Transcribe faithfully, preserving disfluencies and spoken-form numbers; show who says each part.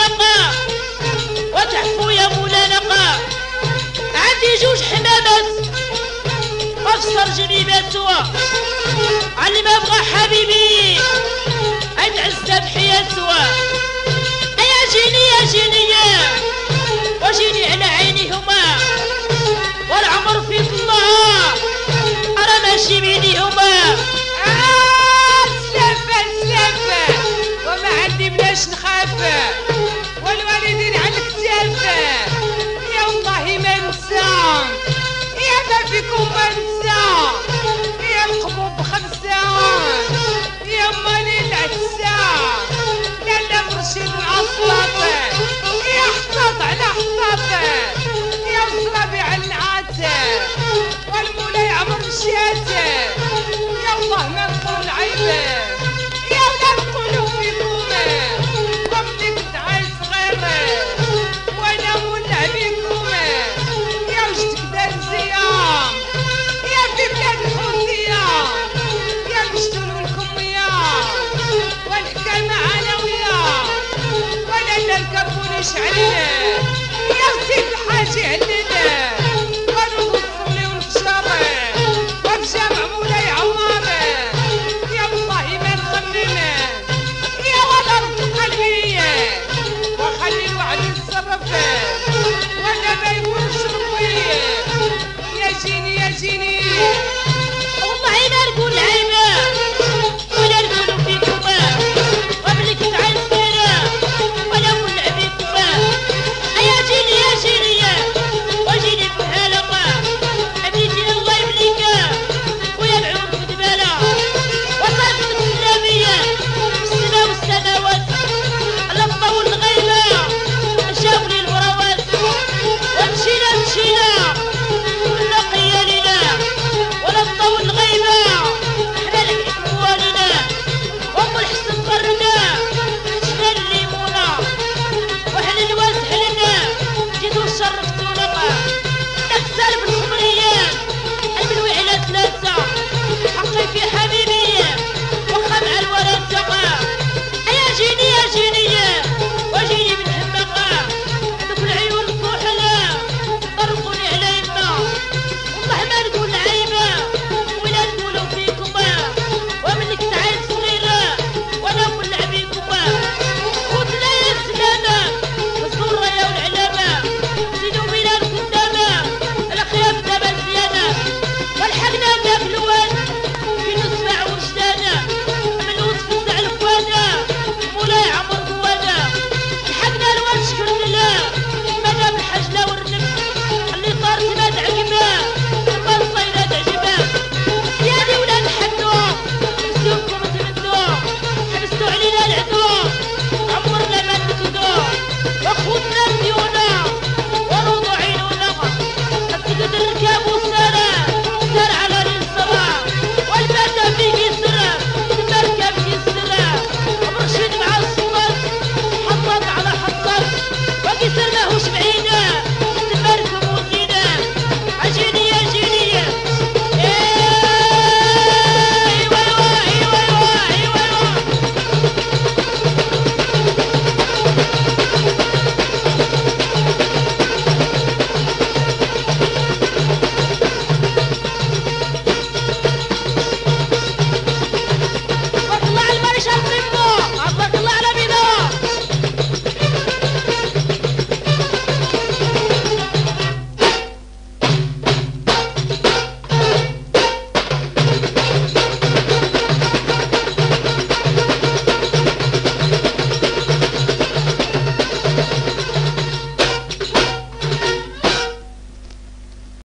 Speaker 1: نقا وتعفو يا مولا نقا. عندي جوج حمامات افسر جنيبات سوا علي ما بغى حبيبي اتعز بحياة سوا. يا جيني يا جيني وجيني على عينيهما والعمر في الله أرى ماشي بينيهما.
Speaker 2: آه سلافة سلافة وما عندي بلاش نخاف والوالدين على الكتاف. يا والله ما نسى يا ما فيكم ما نسى يا القبوب خمسة يا مالي العتسة لا لا مرشد العصاط يا حطاط على حطاط يا مصرابي على النعات والمولاي عمر مشيات. يا الله ما نقول عيب يا ولا نقولوا فيكم ومني كنت عايز صغير وانا مولع بيكم. يا وجدك دار زيام يا في بلاد الحوثية يا مشتون والكمية والحكامة علوية ولا نركبونيش عليه. يا سيد الحاج عليه